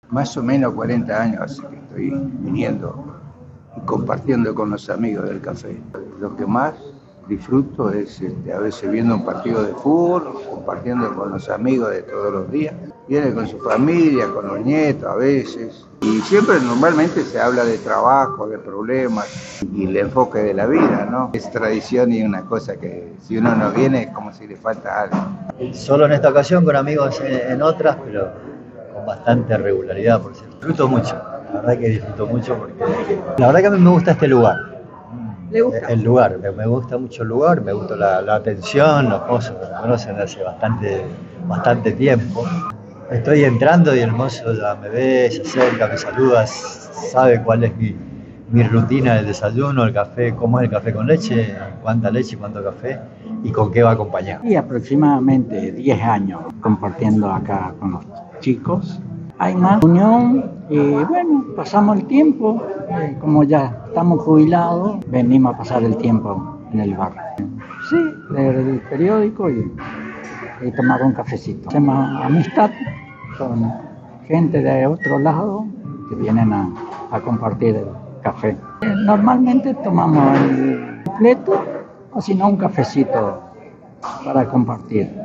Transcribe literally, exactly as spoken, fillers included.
Más o menos cuarenta años hace que estoy viniendo y compartiendo con los amigos del café. Lo que más disfruto es este, a veces viendo un partido de fútbol, compartiendo con los amigos de todos los días. Viene con su familia, con los nietos a veces. Y siempre normalmente se habla de trabajo, de problemas y el enfoque de la vida, ¿no? Es tradición y una cosa que si uno no viene es como si le falta algo. Solo en esta ocasión, con amigos en, en otras, pero con bastante regularidad, por cierto. Disfruto mucho, la verdad que disfruto mucho porque la verdad que a mí me gusta este lugar. ¿Le gusta? El lugar, me, me gusta mucho el lugar, me gusta la, la atención, los mozos que me conocen hace bastante, bastante tiempo. Estoy entrando y el mozo ya me ve, se acerca, me saluda, sabe cuál es mi, mi rutina del desayuno, el café, cómo es el café con leche, cuánta leche, cuánto café y con qué va acompañado. Y aproximadamente diez años compartiendo acá con los chicos. Hay más unión y bueno, pasamos el tiempo, eh, como ya estamos jubilados, venimos a pasar el tiempo en el bar. Sí, leer el periódico y, y tomar un cafecito. Hacemos amistad con gente de otro lado que vienen a, a compartir el café. Normalmente tomamos el completo o si no un cafecito para compartir.